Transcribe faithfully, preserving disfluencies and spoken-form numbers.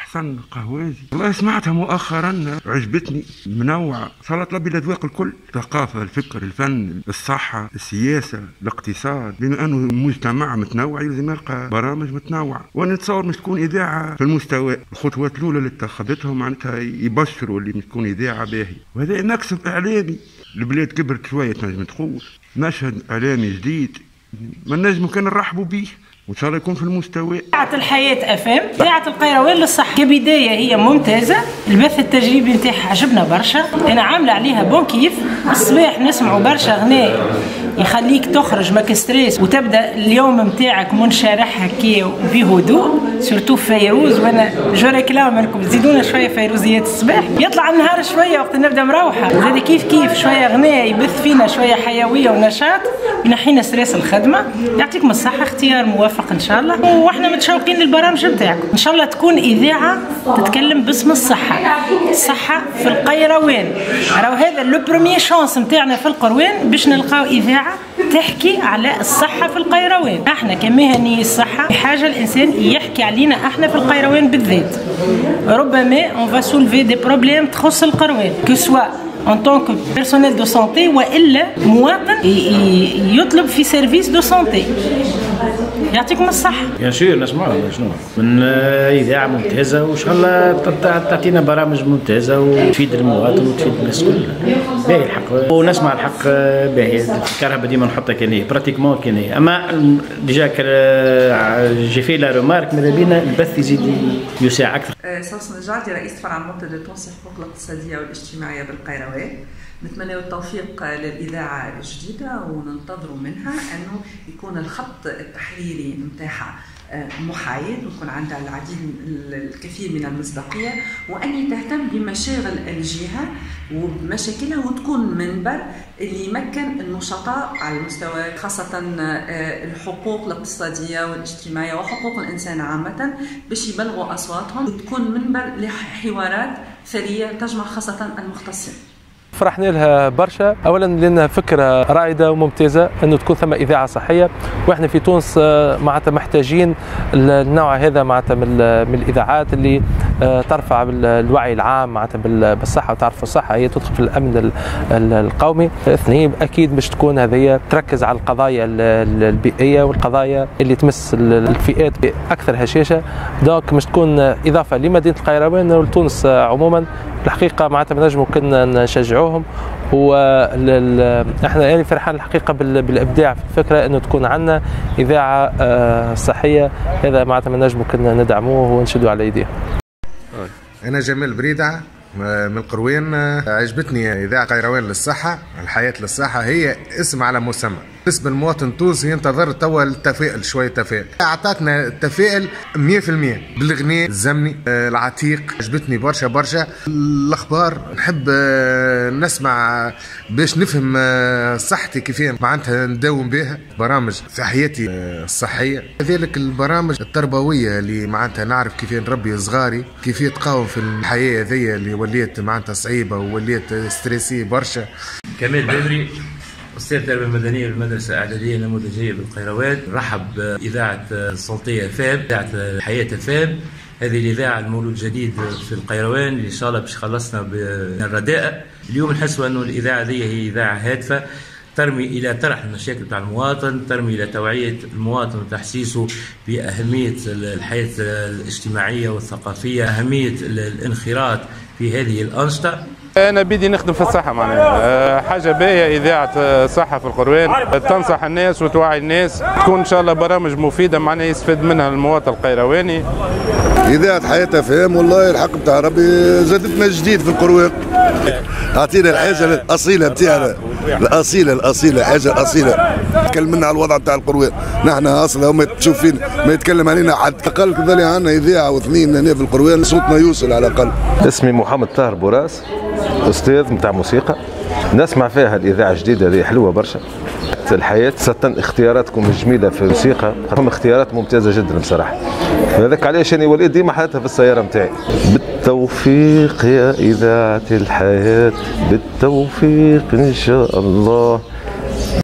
أحسن قهوازي والله سمعتها مؤخرا عجبتني، منوعة، صارت لبي الأذواق الكل، الثقافة، الفكر، الفن، الصحة، السياسة، الاقتصاد. بما أنه مجتمع متنوع لازم يلقى برامج متنوعة، وأنا نتصور مش تكون إذاعة في المستوى. الخطوات الأولى اللي اتخذتهم معناتها يبشروا اللي تكون إذاعة باهية، وهذا مكسب إعلامي. البلاد كبرت شوية تنجم تقول مشهد إعلامي جديد ما نجم كان نرحبوا به، وان شاء الله يكون في المستوى. إذاعة الحياة اف ام، إذاعة القيروان للصحة كبداية هي ممتازة، البث التجريبي نتاعها عجبنا برشا، أنا عاملة عليها بون كيف، الصباح نسمعوا برشا غناء يخليك تخرج ماك ستريس وتبدا اليوم نتاعك منشرح هكا وبهدوء، سورتو فيروز. وانا جو ريكلام منكم تزيدونا شويه فيروزيات الصباح، يطلع النهار شويه وقت نبدا مروحه، زاد كيف كيف شويه غناء يبث فينا شويه حيويه ونشاط ينحينا ستريس الخدمه. يعطيكم الصحه، اختيار موفق ان شاء الله، واحنا متشوقين للبرامج نتاعكم ان شاء الله تكون اذاعه تتكلم باسم الصحه، الصحه في القيروان. راهو هذا لو بروميي شانس نتاعنا في القروان باش نلقاو اذاعه تحكي على الصحة في القيروان. احنا كمهني الصحة حاجة الإنسان يحكي علينا احنا في القيروان بالذات. ربما on va soulever des problèmes تخص القيروان que soit en tant que personnel de santé وإلا مواطن يطلب في سيرفيس دو سانتي. يعطيكم الصحة. يا شير نسمعوا شنو من إذاعة ممتازة وإن شاء الله تعطينا برامج ممتازة وتفيد المواطن وتفيد الناس كلها. باهي الحق ونسمع الحق باهي، الكهرباء ديما نحطها كان هي براتيكمون كان هي، أما ديجا جي في لا رومارك ماذا بينا البث يزيد يساع أكثر. سوس نجاتي رئيس فرع منطقة تونس الحقوق الاقتصادية والاجتماعية بالقيروان. نتمنى التوفيق للإذاعة الجديدة وننتظروا منها أنه يكون الخط التحريري نتاعها محايد ويكون عندها العديد الكثير من المصداقية، وأن تهتم بمشاغل الجهة وبمشاكلها وتكون منبر اللي يمكن النشطاء على المستوى خاصة الحقوق الاقتصادية والاجتماعية وحقوق الإنسان عامة باش يبلغوا أصواتهم، وتكون منبر لحوارات ثرية تجمع خاصة المختصين. فرحنا لها برشا، اولا لانها فكره رائده وممتازه انه تكون ثم اذاعه صحيه، واحنا في تونس معناتها محتاجين النوع هذا معناتها من الاذاعات اللي ترفع الوعي العام معناتها بالصحه، وتعرف الصحه هي تدخل في الامن القومي. اثنين اكيد باش تكون هذه تركز على القضايا البيئيه والقضايا اللي تمس الفئات باكثر هشاشه، دونك مش تكون اضافه لمدينه القيروان ولتونس عموما. الحقيقه معناتها نجموا كنا نشجعوهم، واحنا يعني فرحان الحقيقه بالابداع في الفكره انه تكون عندنا اذاعه صحيه، هذا معناتها نجموا كنا ندعموه ونشدوا على ايديه. انا جمال بريدة من القروان. عجبتني إذاعة قيروان للصحة، الحياة للصحة، هي اسم على مسمى. بالنسبة للمواطن التونسي انتظر توا التفاؤل، شوية تفاؤل، أعطتنا التفاؤل مية في المية بالغناء الزمني العتيق. عجبتني برشا برشا الأخبار، نحب نسمع باش نفهم صحتي كيفين معناتها نداوم بها، برامج في حياتي الصحية، كذلك البرامج التربوية اللي معناتها نعرف كيفين نربي صغاري، كيف تقاوم في الحياة ذي اللي وليت معناتها صعيبة ووليت ستريسي برشا. كمال بدري، أستاذ التربية المدنية بالمدرسة الإعدادية النموذجية بالقيروان. رحب بإذاعة السلطية فاب، إذاعة الحياة فاب، هذه الإذاعة المولود جديد في القيروان اللي إن شاء الله باش خلصنا بالرداء. اليوم نحسوا أنه الإذاعة هذه هي إذاعة هادفة ترمي إلى طرح المشاكل بتاع المواطن، ترمي إلى توعية المواطن وتحسيسه بأهمية الحياة الاجتماعية والثقافية، أهمية الانخراط في هذه الأنشطة. أنا بدي نخدم في الصحة معناها، حاجة باهية إذاعة صحة في القروان، تنصح الناس وتوعي الناس، تكون إن شاء الله برامج مفيدة معناها يستفيد منها المواطن القيرواني. إذاعة حياة فهم والله الحق بتاع ربي زادتنا جديد في القروان، أعطينا الحاجة الأصيلة بتاعنا، الأصيلة الأصيلة حاجة الأصيلة، تكلمنا على الوضع بتاع القروان، نحن أصلا وما تشوف فين ما يتكلم علينا حد، أقل كذلك عندنا إذاعة واثنين هنا في القروان صوتنا يوصل على الأقل. اسمي محمد طاهر بوراس، أستاذ متاع موسيقى، نسمع فيها الإذاعة الجديدة اللي حلوة برشا. الحياة ستن اختياراتكم الجميلة في الموسيقى، هم اختيارات ممتازة جدا بصراحة، هذاك علاش أنا وليت ديما حالتها في السيارة متاعي. بالتوفيق يا إذاعة الحياة، بالتوفيق إن شاء الله.